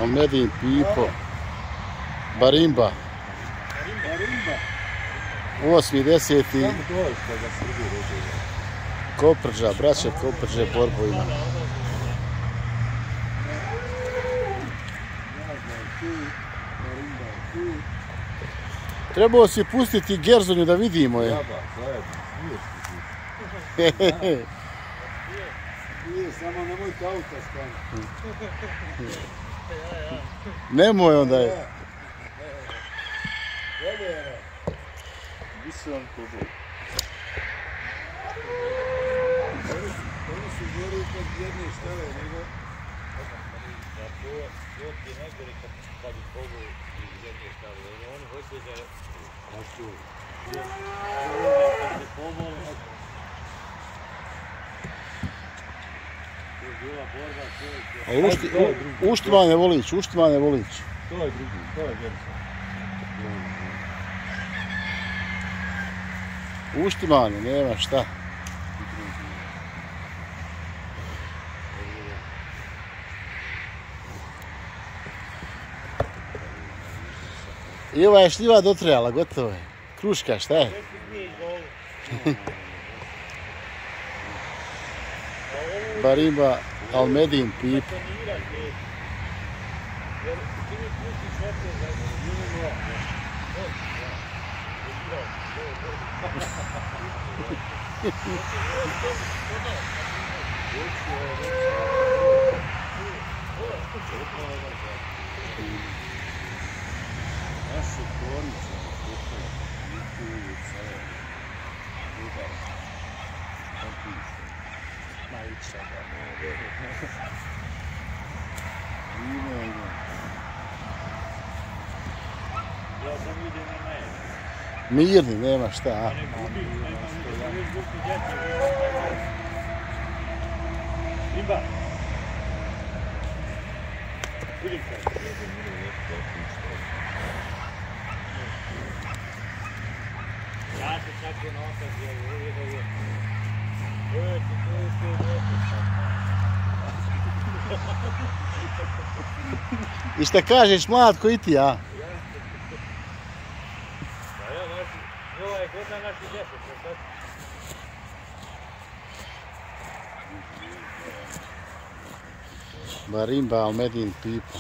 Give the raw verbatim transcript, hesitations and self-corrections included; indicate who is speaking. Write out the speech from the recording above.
Speaker 1: Almedin, Pipo, Barimba. Osmi, deseti. Koprđa, braće Koprđe, borbu ima. Trebao si pustiti Gerzonju da vidimo je.
Speaker 2: Nije, samo nemojte auta stane.
Speaker 1: Nemoj onda je.
Speaker 2: Gdje se on to bol? Oni su gori kod jedne štave, nego...
Speaker 3: Da to ti najgore kad bi pogao iz jedne štave. Oni hoće da...
Speaker 2: A što?
Speaker 3: Kad se pogao...
Speaker 1: Uštimane Volić, Uštimane Volić.
Speaker 2: To je drugi, to je Gerson.
Speaker 1: Uštimane, nema šta. I ova je šljiva dotrajala, gotovo je. Kruška, šta je? Barimba, Almedin, Pipo.
Speaker 2: Naše tvornice,
Speaker 3: Ja sam vidio na mene.
Speaker 1: Mirni, nema šta, a?
Speaker 3: Rimba! Vidim kaj. Ja se čak je nosac, jer uvijek da je. Uvijek je to uvijek je nosac.
Speaker 1: I šta kažeš, Mlatko, i ti, a?
Speaker 3: Ova je godina naši deset, sad.
Speaker 1: Barimba, Almedin, Pipo.